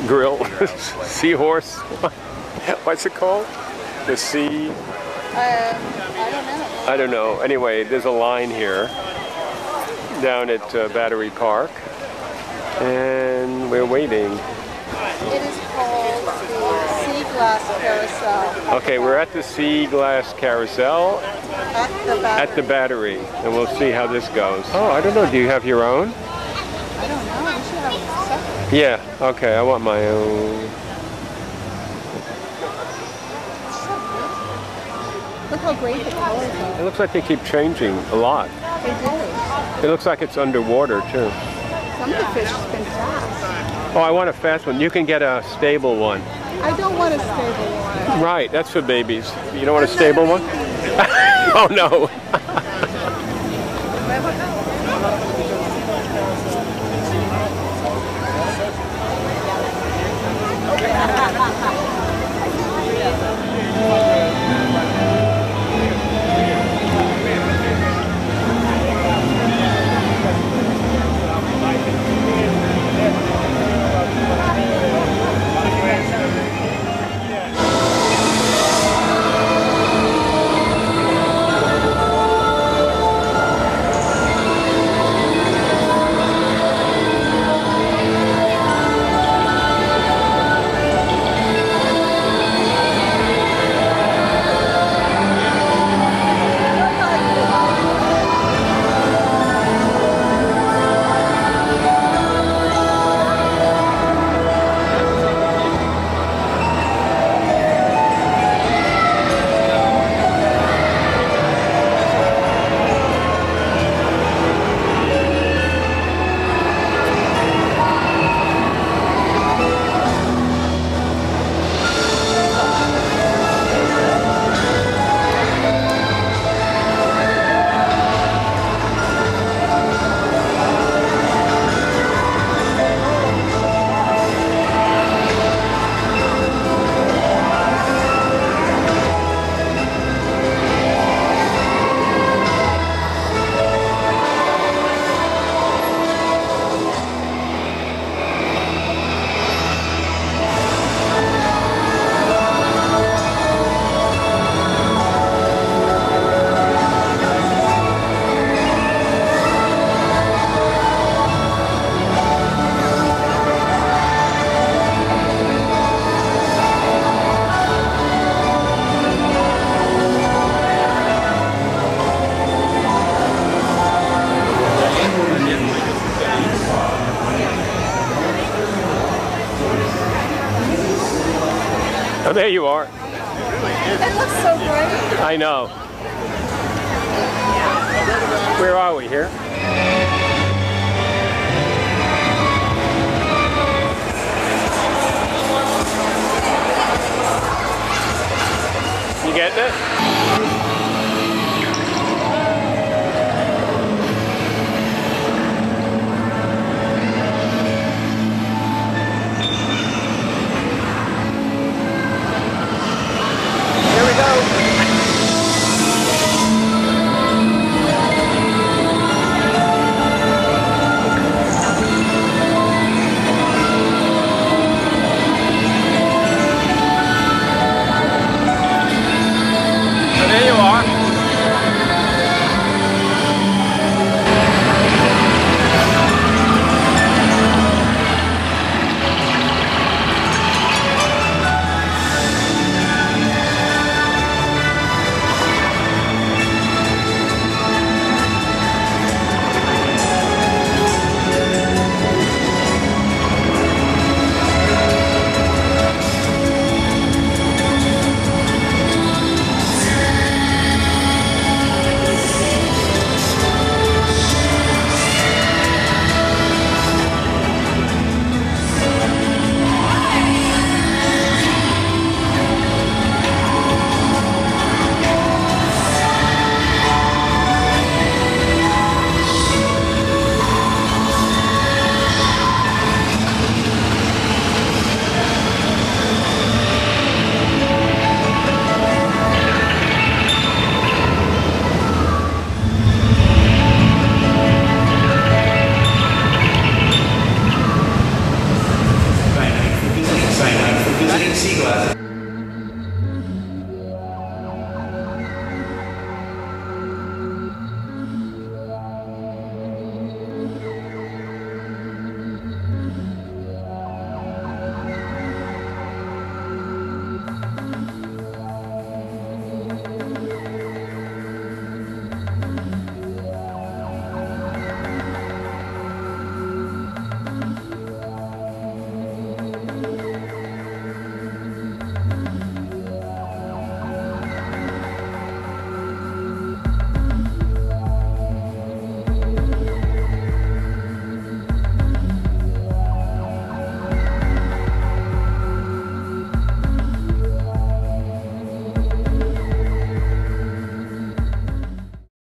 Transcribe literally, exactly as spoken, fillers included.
grill. Seahorse. What's it called? The sea. Um, I don't know. I don't know. Anyway, there's a line here down at uh, Battery Park, and we're waiting. It is called the Seaglass Carousel. Okay, we're at the Seaglass Carousel At the Battery. at the Battery, and we'll see how this goes. Oh, I don't know. Do you have your own? I don't know. We should have a separate. Yeah. Okay, I want my own. Look how great the colors are. It looks like they keep changing a lot. They do. It looks like it's underwater too. Some of the fish spin fast. Oh, I want a fast one. You can get a stable one. I don't want a stable one. Right, that's for babies. You don't want a stable one? Oh no. Oh, there you are. It looks so bright. I know. Where are we here? You getting it?